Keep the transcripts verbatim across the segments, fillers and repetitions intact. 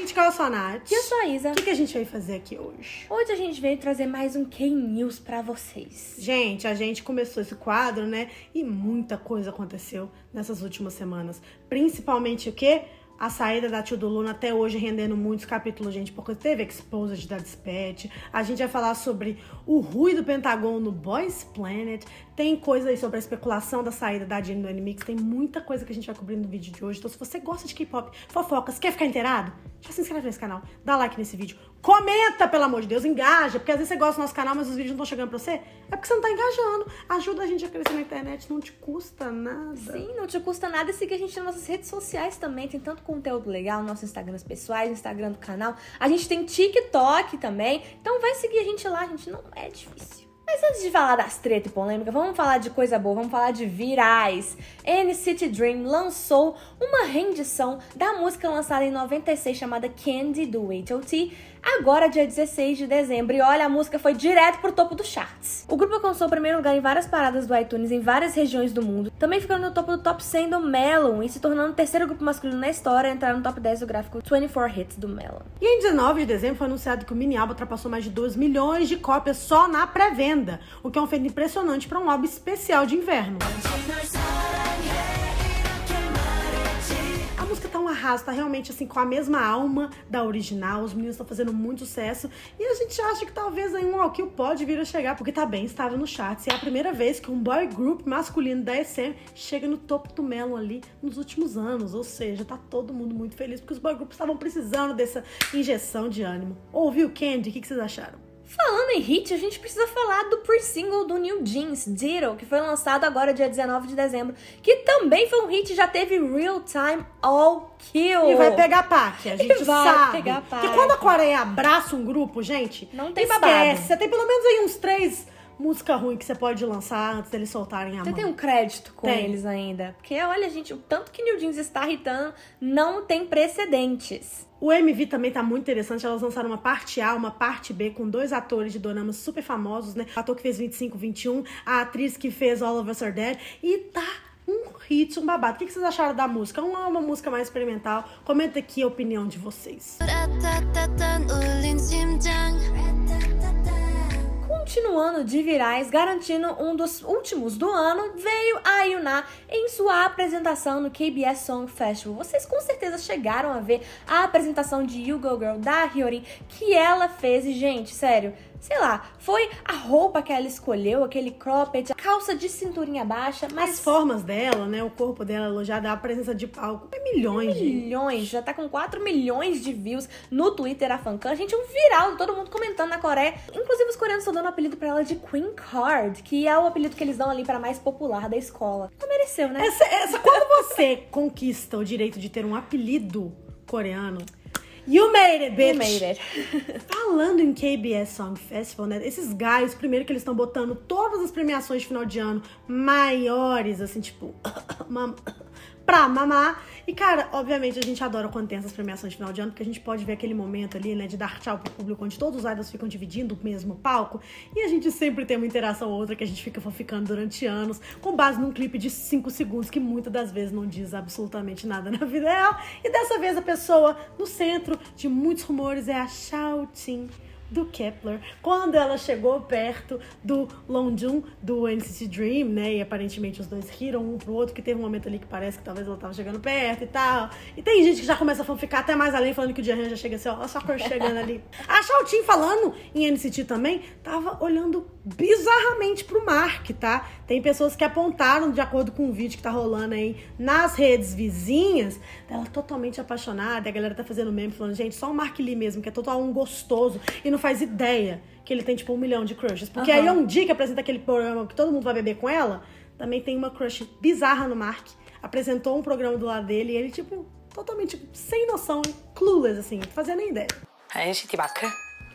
Crítica, eu sou a Nath. E eu sou a Isa. O que, que a gente veio fazer aqui hoje? Hoje a gente veio trazer mais um K-News pra vocês. Gente, a gente começou esse quadro, né? E muita coisa aconteceu nessas últimas semanas. Principalmente o quê? A saída da Tio do Luna até hoje rendendo muitos capítulos, gente, porque teve Exposed da Dispatch. A gente vai falar sobre o Rui do Pentagon no Boys Planet. Tem coisa aí sobre a especulação da saída da Jenny do N-Mix. Tem muita coisa que a gente vai cobrir no vídeo de hoje. Então, se você gosta de K-pop, fofocas, quer ficar inteirado? Já se inscreve nesse canal, dá like nesse vídeo. Comenta, pelo amor de Deus, engaja. Porque às vezes você gosta do nosso canal, mas os vídeos não estão chegando pra você. É porque você não tá engajando. Ajuda a gente a crescer na internet, não te custa nada. Sim, não te custa nada. E siga a gente nas nossas redes sociais também. Tem tanto conteúdo legal, nossos Instagrams pessoais, Instagram do canal. A gente tem TikTok também. Então vai seguir a gente lá, gente. Não é difícil. Mas antes de falar das treta e polêmica, vamos falar de coisa boa, vamos falar de virais. N C T Dream lançou uma rendição da música lançada em noventa e seis chamada Candy, do H O T, agora dia dezesseis de dezembro. E olha, a música foi direto pro topo dos charts. O grupo alcançou o primeiro lugar em várias paradas do iTunes em várias regiões do mundo, também ficando no topo do top cem do Melon e se tornando o terceiro grupo masculino na história a entrar no top dez do gráfico vinte e quatro Hits do Melon. E em dezenove de dezembro foi anunciado que o mini álbum ultrapassou mais de dois milhões de cópias só na pré-venda, o que é um feito impressionante para um álbum especial de inverno. A música tá um arraso, tá realmente assim com a mesma alma da original, os meninos estão fazendo muito sucesso e a gente acha que talvez aí um Walkill pode vir a chegar, porque tá bem estável no charts. E é a primeira vez que um boy group masculino da S M chega no topo do Melon ali nos últimos anos, ou seja, tá todo mundo muito feliz porque os boy groups estavam precisando dessa injeção de ânimo. Ouviu, Candy? O que, que vocês acharam? Falando em hit, a gente precisa falar do pre-single do New Jeans, Ditto, que foi lançado agora dia dezenove de dezembro, que também foi um hit, já teve Real Time All Kill. E vai pegar Pac, a gente e vai sabe. pegar Pac. Porque quando a Coreia abraça um grupo, gente, não tem esquece. babado. Você tem pelo menos aí uns três música ruim que você pode lançar antes deles soltarem a Você mão. tem um crédito com tem. eles ainda. Porque, olha, gente, o tanto que New Jeans está irritando não tem precedentes. O M V também tá muito interessante, elas lançaram uma parte A, uma parte B, com dois atores de doramas super famosos, né? O ator que fez vinte e cinco, vinte e um, a atriz que fez All of Us Are Dead, e tá um hit, um babado. O que vocês acharam da música? Uma, uma música mais experimental. Comenta aqui a opinião de vocês. Continuando de virais, garantindo um dos últimos do ano, veio a Yuna em sua apresentação no K B S Song Festival. Vocês com certeza chegaram a ver a apresentação de You Go Girl da Hyorin que ela fez e, gente, sério, sei lá, foi a roupa que ela escolheu, aquele cropped, a calça de cinturinha baixa, mas... As formas dela, né, o corpo dela elogiado, a presença de palco, é milhões, gente. Milhões, já tá com quatro milhões de views no Twitter, a fancam. Gente, um viral, todo mundo comentando na Coreia. Inclusive, os coreanos estão dando o apelido pra ela de Queen Card, que é o apelido que eles dão ali pra mais popular da escola. Não mereceu, né? Essa, essa, quando você conquista o direito de ter um apelido coreano, you made it, bitch! You made it. Falando em K B S Song Festival, né? Esses guys, primeiro que eles estão botando todas as premiações de final de ano maiores, assim, tipo, pra mamar. E, cara, obviamente a gente adora quando tem essas premiações de final de ano, porque a gente pode ver aquele momento ali, né, de dar tchau pro público, onde todos os idols ficam dividindo o mesmo palco. E a gente sempre tem uma interação ou outra que a gente fica ficando durante anos, com base num clipe de cinco segundos, que muitas das vezes não diz absolutamente nada na vida real. E dessa vez a pessoa no centro de muitos rumores é a Xiaoting do Kepler, quando ela chegou perto do Longjun, do N C T Dream, né, e aparentemente os dois riram um pro outro, que teve um momento ali que parece que talvez ela tava chegando perto e tal, e tem gente que já começa a ficar até mais além, falando que o Jihan já chega assim, ó, só a cor chegando ali. A Xiaoting, falando em N C T também, tava olhando bizarramente pro Mark, tá? Tem pessoas que apontaram, de acordo com o vídeo que tá rolando aí nas redes vizinhas, dela totalmente apaixonada, e a galera tá fazendo meme, falando, gente, só o Mark Lee mesmo, que é total um gostoso, e não faz ideia que ele tem, tipo, um milhão de crushes. Porque uhum. aí, um dia que apresenta aquele programa que todo mundo vai beber com ela, também tem uma crush bizarra no Mark. Apresentou um programa do lado dele e ele, tipo, totalmente sem noção, clueless, assim, não fazia nem ideia. 엔시티 마크?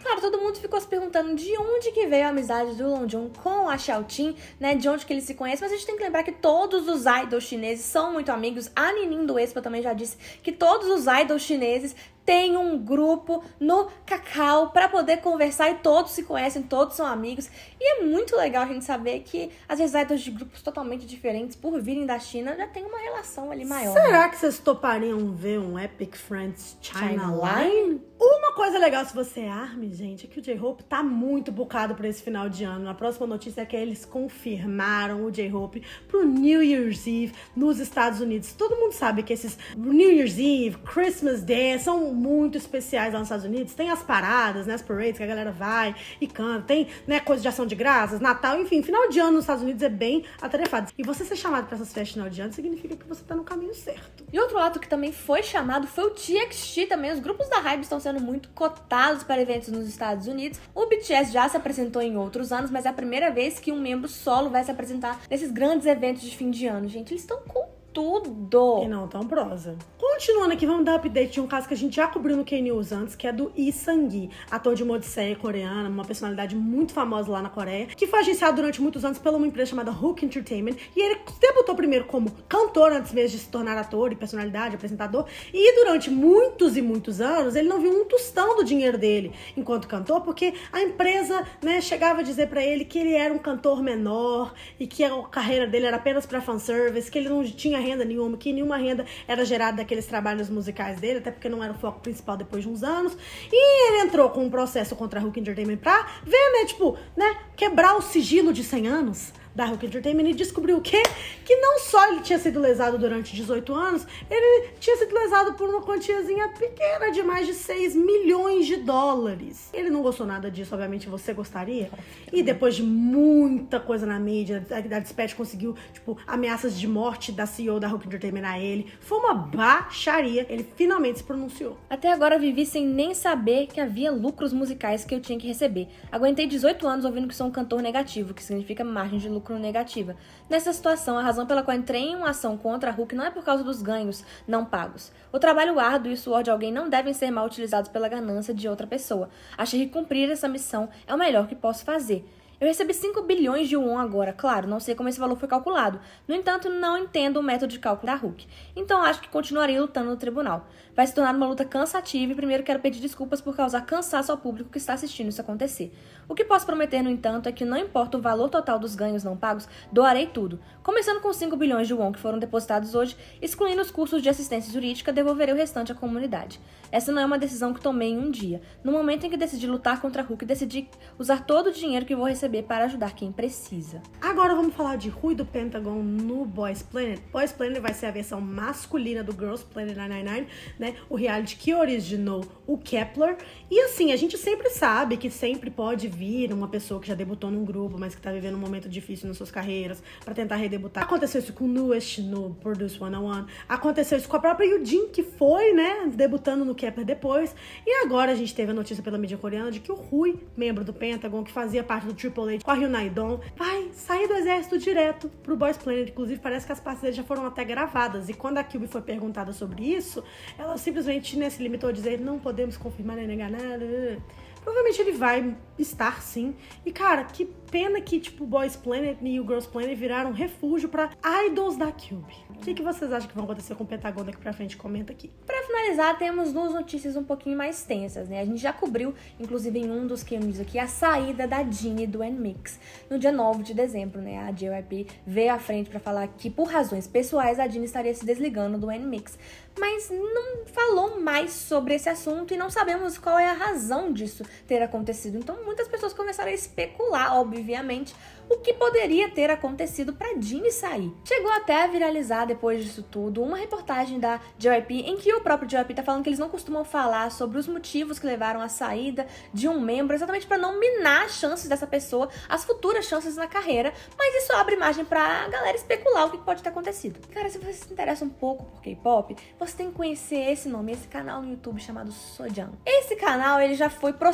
Claro, todo mundo ficou se perguntando de onde que veio a amizade do Longjun com a Xiaoting, né? De onde que eles se conhecem, mas a gente tem que lembrar que todos os idols chineses são muito amigos. A Ninin do Aespa também já disse que todos os idols chineses tem um grupo no Kakao para poder conversar e todos se conhecem, todos são amigos. E é muito legal a gente saber que às vezes idols de grupos totalmente diferentes, por virem da China, já tem uma relação ali maior. Será né? que vocês topariam ver um Epic Friends China, China Line? Line? Uma coisa legal se você é ARMY, gente, é que o J-Hope tá muito bucado pra esse final de ano. A próxima notícia é que eles confirmaram o J-Hope pro New Year's Eve nos Estados Unidos. Todo mundo sabe que esses New Year's Eve, Christmas Day são muito especiais lá nos Estados Unidos. Tem as paradas, né, as parades que a galera vai e canta. Tem, né, coisa de ação de graças, Natal, enfim. Final de ano nos Estados Unidos é bem atarefado. E você ser chamado pra essas festas de final de ano significa que você tá no caminho certo. E outro ato que também foi chamado foi o T X T também. Os grupos da Hybe estão sendo muito cotados para eventos nos Estados Unidos. O B T S já se apresentou em outros anos, mas é a primeira vez que um membro solo vai se apresentar nesses grandes eventos de fim de ano. Gente, eles estão com tudo. E não tão prosa. Continuando aqui, vamos dar update de um caso que a gente já cobriu no K-News antes, que é do Lee Sang-gi, ator de uma odisseia coreana, uma personalidade muito famosa lá na Coreia, que foi agenciado durante muitos anos pela uma empresa chamada Hook Entertainment, e ele debutou primeiro como cantor antes mesmo de se tornar ator e personalidade, apresentador, e durante muitos e muitos anos ele não viu um tostão do dinheiro dele enquanto cantor, porque a empresa, né, chegava a dizer pra ele que ele era um cantor menor e que a carreira dele era apenas pra fanservice, que ele não tinha renda nenhuma, que nenhuma renda era gerada daqueles trabalhos musicais dele, até porque não era o foco principal depois de uns anos. E ele entrou com um processo contra a Hook Entertainment pra ver, né, tipo, né, quebrar o sigilo de cem anos da Hook Entertainment e descobriu o quê? Que não só ele tinha sido lesado durante dezoito anos, ele tinha sido lesado por uma quantiazinha pequena de mais de seis milhões de dólares. Ele não gostou nada disso, obviamente você gostaria. E depois de muita coisa na mídia, a Dispatch conseguiu, tipo, ameaças de morte da C E O da Hook Entertainment a ele. Foi uma baixaria. Ele finalmente se pronunciou. Até agora vivi sem nem saber que havia lucros musicais que eu tinha que receber. Aguentei dezoito anos ouvindo que sou um cantor negativo, que significa margem de lucro negativa. Nessa situação, a razão pela qual entrei em uma ação contra a Hook não é por causa dos ganhos não pagos. O trabalho árduo e o suor de alguém não devem ser mal utilizados pela ganância de outra pessoa. Achei que cumprir essa missão é o melhor que posso fazer. Eu recebi cinco bilhões de won agora, claro, não sei como esse valor foi calculado. No entanto, não entendo o método de cálculo da Hook. Então acho que continuarei lutando no tribunal. Vai se tornar uma luta cansativa e primeiro quero pedir desculpas por causar cansaço ao público que está assistindo isso acontecer. O que posso prometer, no entanto, é que não importa o valor total dos ganhos não pagos, doarei tudo. Começando com cinco bilhões de won que foram depositados hoje, excluindo os custos de assistência jurídica, devolverei o restante à comunidade. Essa não é uma decisão que tomei em um dia. No momento em que decidi lutar contra a Hook, decidi usar todo o dinheiro que vou receber para ajudar quem precisa. Agora vamos falar de Rui do Pentagon no Boys Planet. Boys Planet vai ser a versão masculina do Girls Planet nove nove nove, né? O reality que originou o Kepler. E assim, a gente sempre sabe que sempre pode vir uma pessoa que já debutou num grupo, mas que tá vivendo um momento difícil nas suas carreiras, para tentar redebutar. Aconteceu isso com o Nuest no Produce cento e um. Aconteceu isso com a própria Yujin, que foi, né, debutando no Kepler depois. E agora a gente teve a notícia pela mídia coreana de que o Rui, membro do Pentagon, que fazia parte do Triple H com a Hyunai-dong, vai sair do exército direto pro Boys Planet. Inclusive, parece que as partes dele já foram até gravadas. E quando a Kyubi foi perguntada sobre isso, ela simplesmente, né, se limitou a dizer: não podemos confirmar nem negar nada. Provavelmente ele vai estar, sim. E, cara, que pena que, tipo, o Boys Planet e o Girls Planet viraram refúgio pra idols da Kyubi. O que, que vocês acham que vão acontecer com o Pentagon daqui pra frente? Comenta aqui. Pra finalizar, temos duas notícias um pouquinho mais tensas, né? A gente já cobriu, inclusive em um dos K-News aqui, a saída da Jinnie do N-Mix. No dia nove de dezembro, né? A J Y P veio à frente pra falar que, por razões pessoais, a Jinnie estaria se desligando do N-Mix. Mas não falou mais sobre esse assunto e não sabemos qual é a razão disso ter acontecido. Então, muitas pessoas começaram a especular, obviamente, o que poderia ter acontecido pra Jinnie sair. Chegou até a viralizar, depois disso tudo, uma reportagem da J Y P em que o próprio J Y P tá falando que eles não costumam falar sobre os motivos que levaram à saída de um membro, exatamente pra não minar as chances dessa pessoa, as futuras chances na carreira, mas isso abre margem pra galera especular o que pode ter acontecido. Cara, se você se interessa um pouco por K-pop, você tem que conhecer esse nome, esse canal no YouTube chamado Sojang. Esse canal, ele já foi processado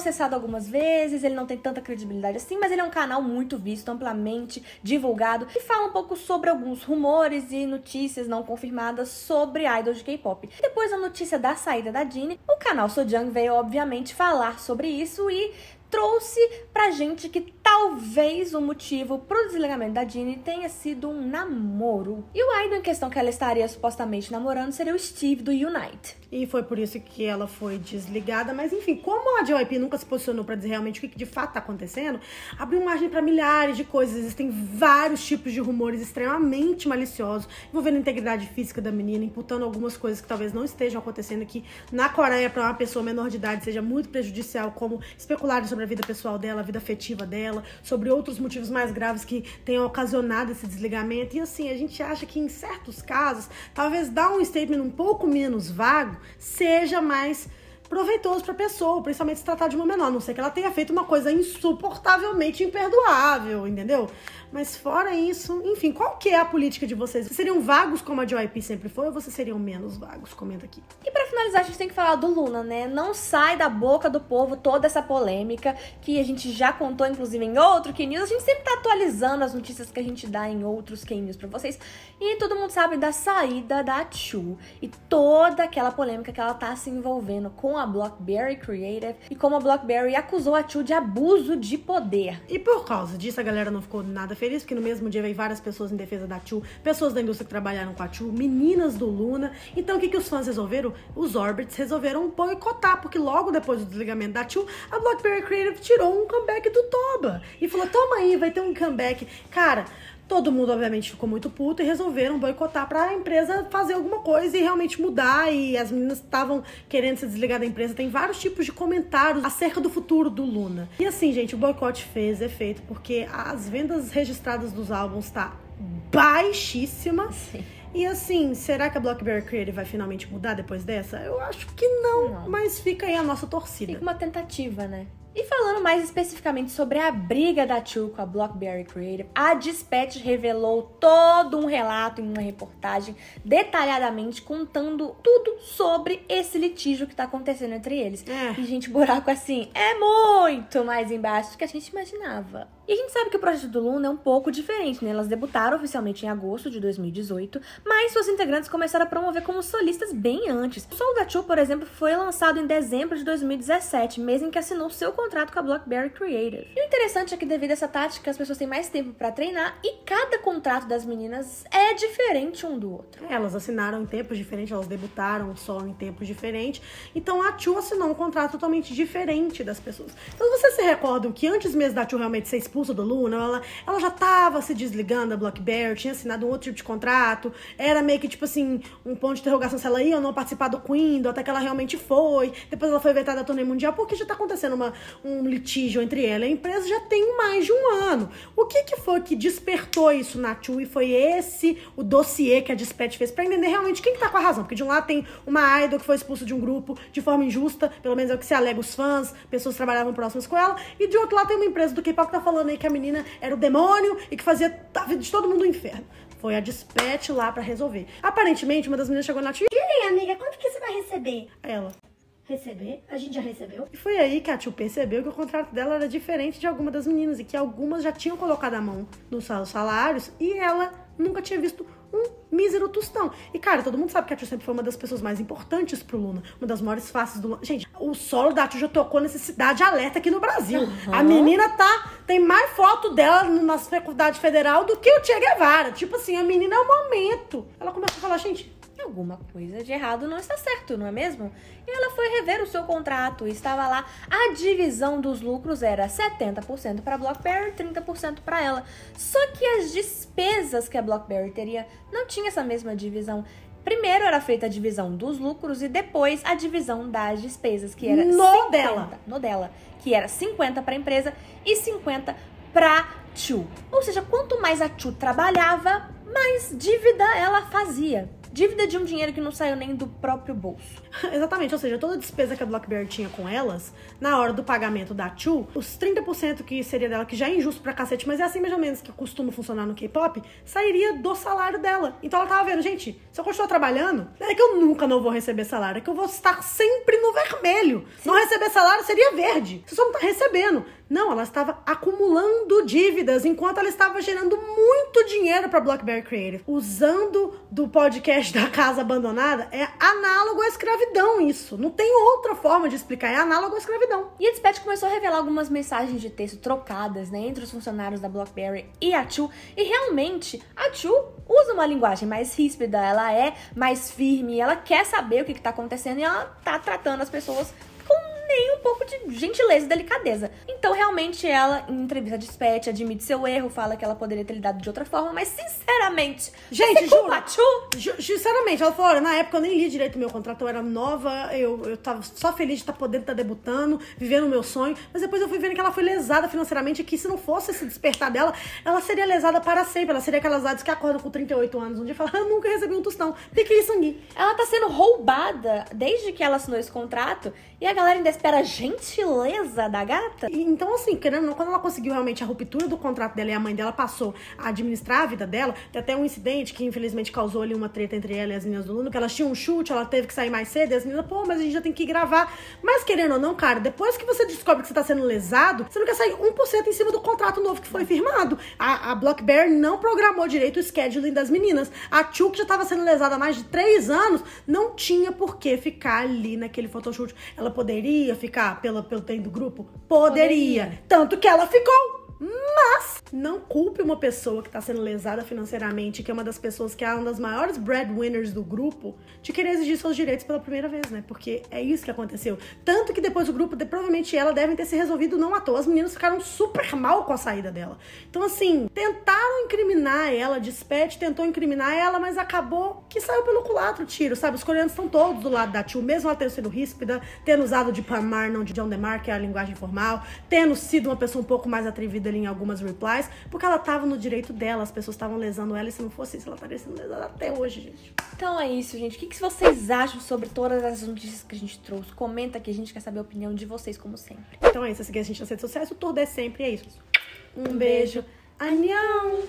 acessado algumas vezes, ele não tem tanta credibilidade assim, mas ele é um canal muito visto, amplamente divulgado, e fala um pouco sobre alguns rumores e notícias não confirmadas sobre idols de K-pop. Depois da notícia da saída da Jennie, o canal Sojang veio, obviamente, falar sobre isso e trouxe pra gente que talvez o motivo pro desligamento da Jennie tenha sido um namoro. E o idol em questão que ela estaria supostamente namorando seria o Steve do Unite. E foi por isso que ela foi desligada. Mas enfim, como a J Y P nunca se posicionou pra dizer realmente o que de fato tá acontecendo, abriu margem pra milhares de coisas. Existem vários tipos de rumores extremamente maliciosos envolvendo a integridade física da menina, imputando algumas coisas que talvez não estejam acontecendo aqui na Coreia pra uma pessoa menor de idade seja muito prejudicial, como especular sobre a vida pessoal dela, a vida afetiva dela, sobre outros motivos mais graves que tenham ocasionado esse desligamento. E assim, a gente acha que em certos casos, talvez dar um statement um pouco menos vago seja mais proveitoso pra pessoa, principalmente se tratar de uma menor, a não ser que ela tenha feito uma coisa insuportavelmente imperdoável, entendeu? Mas fora isso, enfim, qual que é a política de vocês? Vocês seriam vagos como a J Y P sempre foi ou vocês seriam menos vagos? Comenta aqui. E pra finalizar, a gente tem que falar do Luna, né? Não sai da boca do povo toda essa polêmica que a gente já contou, inclusive, em outro K-News. A gente sempre tá atualizando as notícias que a gente dá em outros K-News pra vocês. E todo mundo sabe da saída da Chu e toda aquela polêmica que ela tá se envolvendo com a Blockberry Creative e como a Blockberry acusou a Chu de abuso de poder. E por causa disso, a galera não ficou nada feliz, porque no mesmo dia veio várias pessoas em defesa da Chu, pessoas da indústria que trabalharam com a Chu, meninas do Luna. Então o que, que os fãs resolveram? Os Orbits resolveram boicotar, porque logo depois do desligamento da Chu, a Blockberry Creative tirou um comeback do Toba e falou, toma aí, vai ter um comeback. Cara, todo mundo, obviamente, ficou muito puto e resolveram boicotar pra empresa fazer alguma coisa e realmente mudar. E as meninas estavam querendo se desligar da empresa. Tem vários tipos de comentários acerca do futuro do Luna. E assim, gente, o boicote fez efeito porque as vendas registradas dos álbuns tá baixíssima. Sim. E assim, será que a Blockberry Creative vai finalmente mudar depois dessa? Eu acho que não, não. Mas fica aí a nossa torcida. Fica uma tentativa, né? E falando mais especificamente sobre a briga da Chu com a Blockberry Creative, a Dispatch revelou todo um relato em uma reportagem detalhadamente contando tudo sobre esse litígio que tá acontecendo entre eles. É. E, gente, buraco assim é muito mais embaixo do que a gente imaginava. E a gente sabe que o projeto do Luna é um pouco diferente, né? Elas debutaram oficialmente em agosto de dois mil e dezoito, mas suas integrantes começaram a promover como solistas bem antes. O solo da Chu, por exemplo, foi lançado em dezembro de dois mil e dezessete, mês em que assinou seu contrato com a Blockberry Creative. E o interessante é que devido a essa tática, as pessoas têm mais tempo pra treinar e cada contrato das meninas é diferente um do outro. Elas assinaram em tempos diferentes, elas debutaram só em tempos diferentes. Então a Chu assinou um contrato totalmente diferente das pessoas. Então vocês se recordam que antes mesmo da Chu realmente ser expulsa do Luna, ela, ela já tava se desligando da Blockberry, tinha assinado um outro tipo de contrato, era meio que tipo assim, um ponto de interrogação se ela ia ou não participar do Queen, até que ela realmente foi. Depois ela foi vetada da turnê mundial, porque já tá acontecendo uma, um litígio entre ela e a empresa já tem mais de um ano. O que que foi que despertou isso na Chu e foi esse o dossiê que a Dispatch fez pra entender realmente quem que tá com a razão? Porque de um lado tem uma idol que foi expulsa de um grupo de forma injusta, pelo menos é o que se alega os fãs, pessoas que trabalhavam próximas com ela, e de outro lado tem uma empresa do K-pop que tá falando aí que a menina era o demônio e que fazia a vida de todo mundo no inferno. Foi a Dispatch lá pra resolver. Aparentemente, uma das meninas chegou na Chu E aí, amiga, quanto que você vai receber? ela. Receber? A gente já recebeu? E foi aí que a Chu percebeu que o contrato dela era diferente de alguma das meninas e que algumas já tinham colocado a mão nos salários e ela nunca tinha visto um mísero tostão. E, cara, todo mundo sabe que a Chu sempre foi uma das pessoas mais importantes pro Luna. Uma das maiores faces do Luna. Gente, o solo da Chu já tocou Necessidade Alerta aqui no Brasil. Uhum. A menina tá... Tem mais foto dela na faculdade federal do que o Che Guevara. Tipo assim, a menina é o momento. Ela começou a falar, gente... Alguma coisa de errado não está certo, não é mesmo? E ela foi rever o seu contrato e estava lá, a divisão dos lucros era setenta por cento para a Blockberry, trinta por cento para ela. Só que as despesas que a Blockberry teria não tinha essa mesma divisão. Primeiro era feita a divisão dos lucros e depois a divisão das despesas, que era no cinquenta, dela. No dela, que era cinquenta para a empresa e cinquenta para Chu. Ou seja, quanto mais a Chu trabalhava, mais dívida ela fazia. Dívida de um dinheiro que não saiu nem do próprio bolso. Exatamente, ou seja, toda a despesa que a Blockberry tinha com elas, na hora do pagamento da Chu, os trinta por cento que seria dela, que já é injusto pra cacete, mas é assim mais ou menos que costuma funcionar no K-pop, sairia do salário dela. Então ela tava vendo, gente, se eu continuar trabalhando, não é que eu nunca não vou receber salário, é que eu vou estar sempre no vermelho. Sim. Não receber salário seria verde. Você só não tá recebendo. Não, ela estava acumulando dívidas enquanto ela estava gerando muito dinheiro para BlackBerry Creative. Usando do podcast da Casa Abandonada, é análogo à escravidão isso. Não tem outra forma de explicar, é análogo à escravidão. E a Dispatch começou a revelar algumas mensagens de texto trocadas, né, entre os funcionários da BlackBerry e a Chu. E realmente, a Chu usa uma linguagem mais ríspida, ela é mais firme, ela quer saber o que está acontecendo e ela tá tratando as pessoas nem um pouco de gentileza e delicadeza. Então, realmente, ela, em entrevista de Dispatch, admite seu erro, fala que ela poderia ter lidado de outra forma, mas, sinceramente, gente, juro, sinceramente, ela falou, olha, na época eu nem li direito o meu contrato, eu era nova, eu, eu tava só feliz de estar podendo estar debutando, vivendo o meu sonho, mas depois eu fui vendo que ela foi lesada financeiramente e que se não fosse esse despertar dela, ela seria lesada para sempre, ela seria aquelas adas que acordam com trinta e oito anos, um dia e falam, eu nunca recebi um tostão, pique e sangue. Ela tá sendo roubada desde que ela assinou esse contrato e a galera ainda espera a gentileza da gata? Então, assim, querendo ou não, quando ela conseguiu realmente a ruptura do contrato dela e a mãe dela passou a administrar a vida dela, tem até um incidente que infelizmente causou ali uma treta entre ela e as meninas do Luna, que elas tinham um chute, ela teve que sair mais cedo, e as meninas, pô, mas a gente já tem que ir gravar. Mas querendo ou não, cara, depois que você descobre que você tá sendo lesado, você não quer sair um por cento em cima do contrato novo que foi firmado. A, a BlackBerry não programou direito o scheduling das meninas. A Chu, que já tava sendo lesada há mais de três anos, não tinha por que ficar ali naquele photoshoot. Ela poderia ficar pela, pelo tempo do grupo? Poderia. Poderia. Tanto que ela ficou. Mas não culpe uma pessoa que tá sendo lesada financeiramente, que é uma das pessoas que é uma das maiores breadwinners do grupo, de querer exigir seus direitos pela primeira vez, né? Porque é isso que aconteceu. Tanto que depois o grupo, de, provavelmente ela, devem ter se resolvido não à toa. As meninas ficaram super mal com a saída dela. Então, assim, tentaram incriminar ela, Dispatch tentou incriminar ela, mas acabou que saiu pelo culatra o tiro, sabe? Os coreanos estão todos do lado da Chu, mesmo ela tendo sido ríspida, tendo usado de Pamar, não de John DeMar, que é a linguagem formal, tendo sido uma pessoa um pouco mais atrevida em algumas replies, porque ela tava no direito dela, as pessoas estavam lesando ela, e se não fosse isso, ela estaria sendo lesada até hoje, gente. Então é isso, gente. O que, que vocês acham sobre todas as notícias que a gente trouxe? Comenta aqui, a gente quer saber a opinião de vocês, como sempre. Então é isso, seguir a gente nas redes sociais, o Tour é sempre, é isso. Um, um beijo. beijo. Annyeong!